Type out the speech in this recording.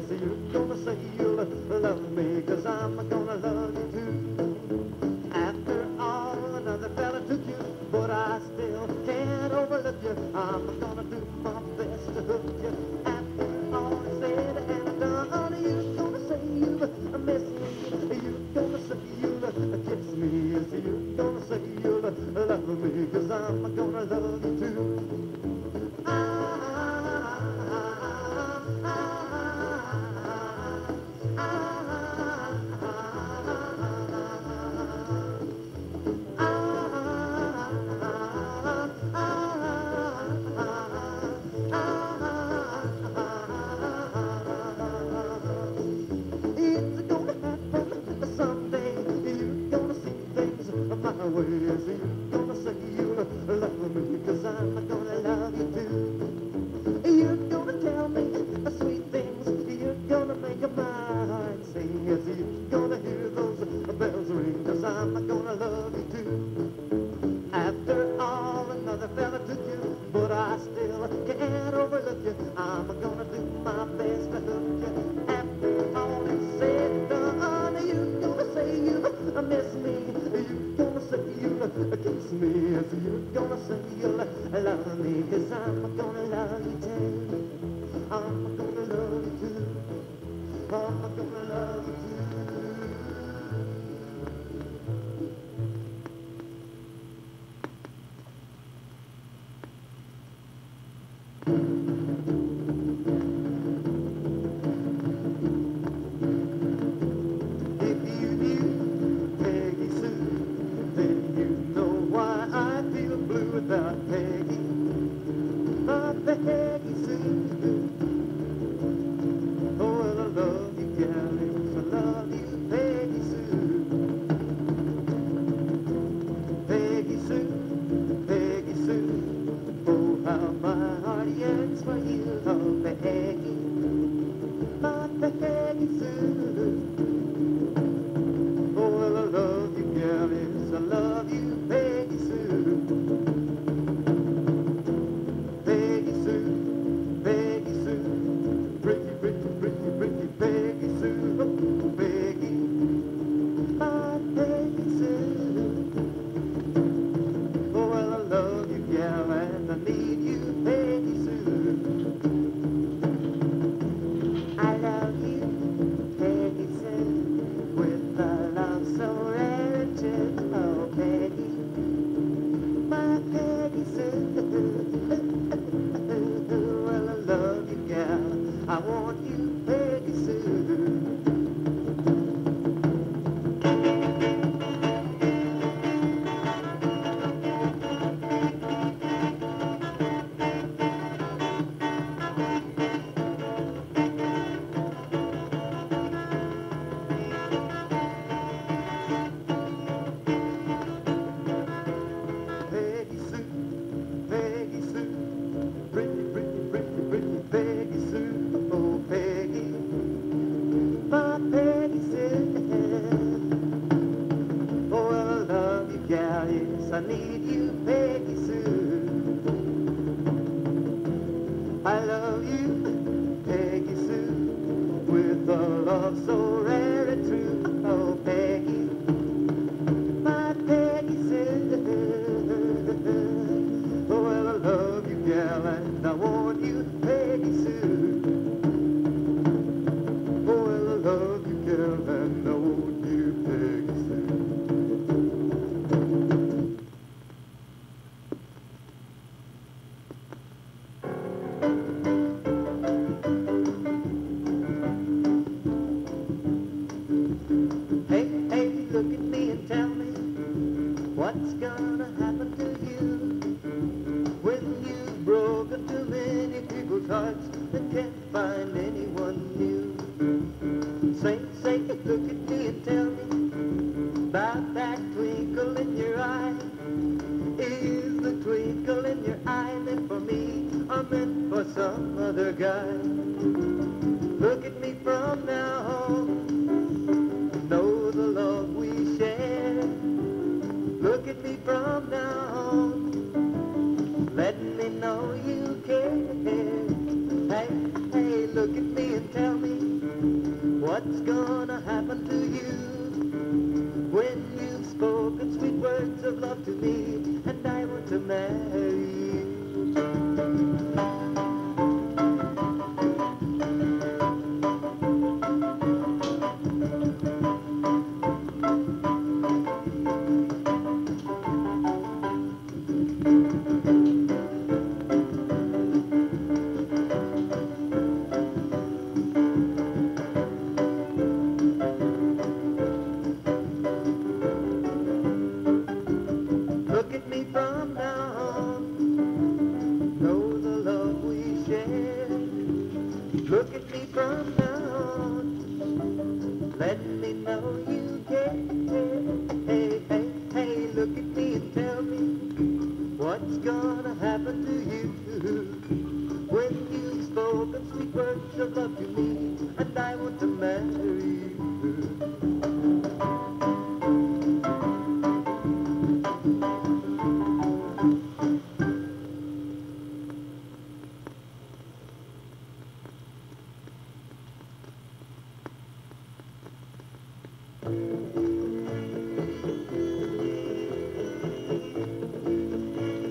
yes, you're gonna say you'll love me, 'cause I'm gonna love you too. After all, another fella took you, but I still can't overlook you. I'm gonna do my best to hook you. After all is said and done, you're gonna say you'll miss me. You're gonna say you'll kiss me. Yes, you're gonna say you'll love me, 'cause I'm gonna love you too. Look at me and tell me What's gonna happen to you when you've spoken sweet words of love to me, and I want to marry you? Look at me from now on, know the love we share. Look at me from now on, let me know you care. Hey, hey, hey, look at me and tell me what's gonna happen to you when you've spoken sweet words of love to me, and I want to marry you.